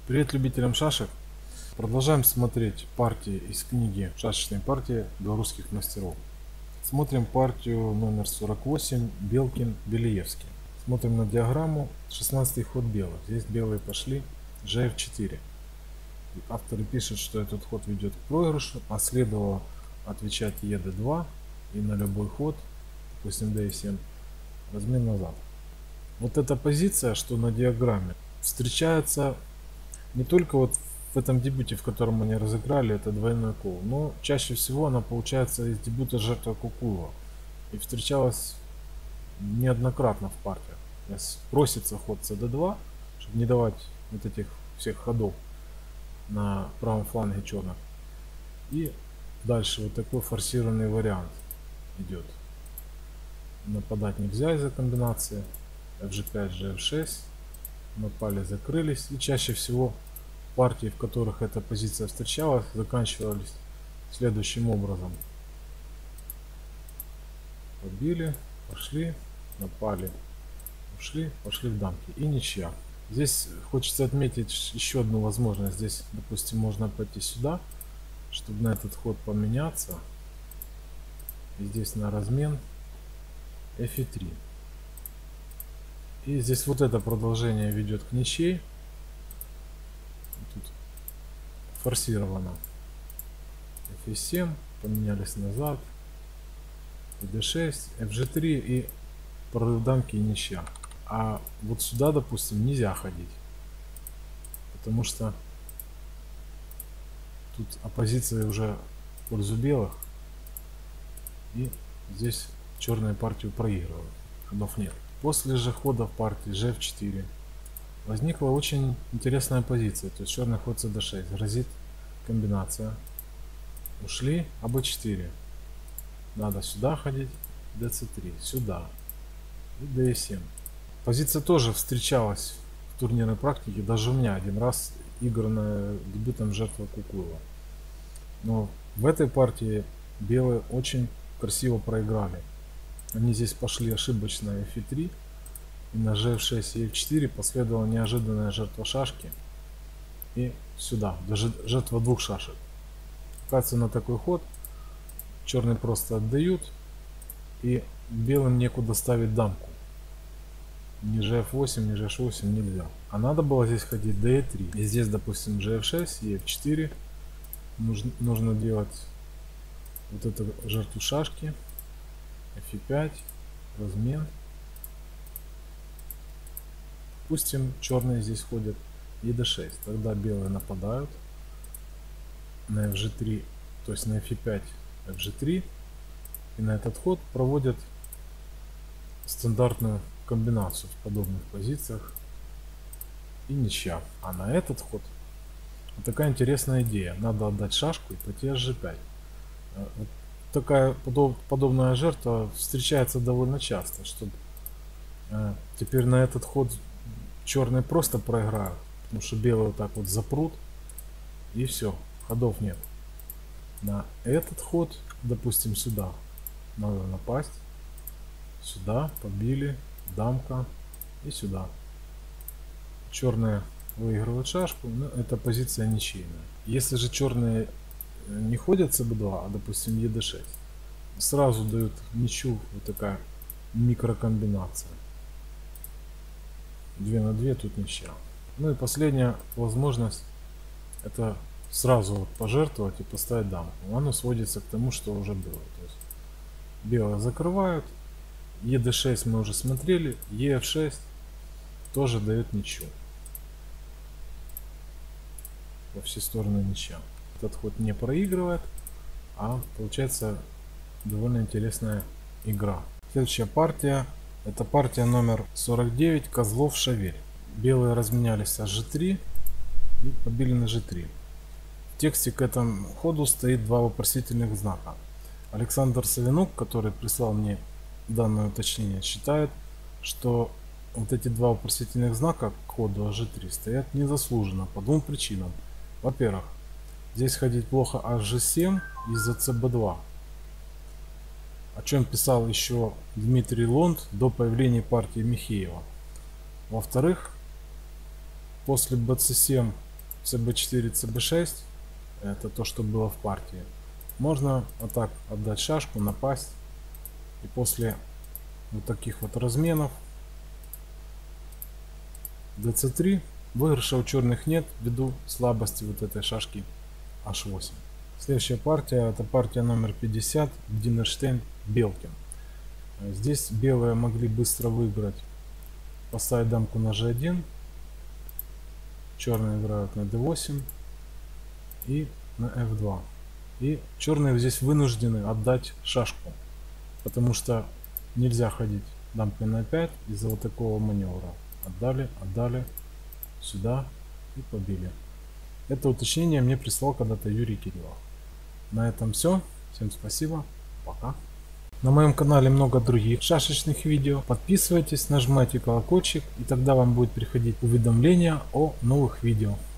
Привет любителям шашек! Продолжаем смотреть партии из книги «Шашечные партии белорусских мастеров». Смотрим партию номер 48 Белкин-Белиевский. Смотрим на диаграмму. 16-й ход белых. Здесь белые пошли gf4. Авторы пишут, что этот ход ведет к проигрышу, а следовало отвечать ед2 и на любой ход, допустим d7, размен назад. Вот эта позиция, что на диаграмме, встречается не только вот в этом дебюте, в котором они разыграли, это двойной кол, но чаще всего она получается из дебюта жертва Кукуева и встречалась неоднократно в партиях. Просится ход cd2, чтобы не давать вот этих всех ходов на правом фланге черных. И дальше вот такой форсированный вариант идет. Нападать нельзя из-за комбинации fg5, gf6. Напали, закрылись, и чаще всего партии, в которых эта позиция встречалась, заканчивались следующим образом: побили, пошли, напали, ушли, пошли в дамки, и ничья. Здесь хочется отметить еще одну возможность. Здесь, допустим, можно пойти сюда, чтобы на этот ход поменяться, и здесь на размен f3. И здесь вот это продолжение ведет к ничьей. Тут форсировано f7, поменялись назад, d6, fg3 и прорыв дамки и ничья. А вот сюда, допустим, нельзя ходить, потому что тут оппозиция уже в пользу белых, и здесь черные партию проигрывают, ходов нет. После же хода в партии gf4 возникла очень интересная позиция, то есть черный ход cd6, грозит комбинация. Ушли, ab4, надо сюда ходить, dc3, сюда и d7. Позиция тоже встречалась в турнирной практике, даже у меня один раз игранная дебютом жертва Кукуева. Но в этой партии белые очень красиво проиграли. Они здесь пошли ошибочно f3, и на gf6 и f4 последовала неожиданная жертва шашки, и сюда, даже жертва двух шашек. Оказывается, на такой ход черные просто отдают, и белым некуда ставить дамку. Ни gf8, ни gh8 нельзя. А надо было здесь ходить d3. И здесь, допустим, gf6 и f4 нужно делать вот эту жертву шашки, f5, размен. Допустим, черные здесь ходят ed6, тогда белые нападают на fg3, то есть на f5, fg3, и на этот ход проводят стандартную комбинацию в подобных позициях, и ничья. А на этот ход вот такая интересная идея: надо отдать шашку и пойти hg5. Вот такая подобная жертва встречается довольно часто, чтобы теперь на этот ход черные просто проиграют, потому что белые вот так вот запрут, и все, ходов нет. На этот ход, допустим, сюда надо напасть, сюда побили, дамка, и сюда. Черные выигрывают шашку, но эта позиция ничейная. Если же черные не ходят cb2, а допустим ed6, сразу дают ничью вот такая микрокомбинация. 2 на 2, тут ничья. Ну и последняя возможность, это сразу вот пожертвовать и поставить дамку. Оно сводится к тому, что уже было. То есть белые закрывают, ed6 мы уже смотрели, ef6 тоже дает ничью. Во все стороны ничья. Этот ход не проигрывает, а получается довольно интересная игра. Следующая партия, это партия номер 49, Козлов-Шаверь. Белые разменялись h3 и побили на g3. В тексте к этому ходу стоит два вопросительных знака. Александр Савинок, который прислал мне данное уточнение, считает, что вот эти два вопросительных знака к ходу h3 стоят незаслуженно по двум причинам. Во-первых, здесь ходить плохо hg7 из-за cb2, о чем писал еще Дмитрий Лонд до появления партии Михеева. Во-вторых, после bc7 cb4, cb6, это то, что было в партии. Можно вот так отдать шашку, напасть. И после вот таких вот разменов dc3 выигрыша у черных нет ввиду слабости вот этой шашки h8. Следующая партия, это партия номер 50, Динерштейн, Белкин. Здесь белые могли быстро выиграть, поставить дамку на g1, черные играют на d8 и на f2. И черные здесь вынуждены отдать шашку, потому что нельзя ходить дамкой на 5 из-за вот такого маневра. Отдали сюда и побили. Это уточнение мне прислал когда-то Юрий Кириллов. На этом все. Всем спасибо. Пока. На моем канале много других шашечных видео. Подписывайтесь, нажимайте колокольчик, и тогда вам будет приходить уведомления о новых видео.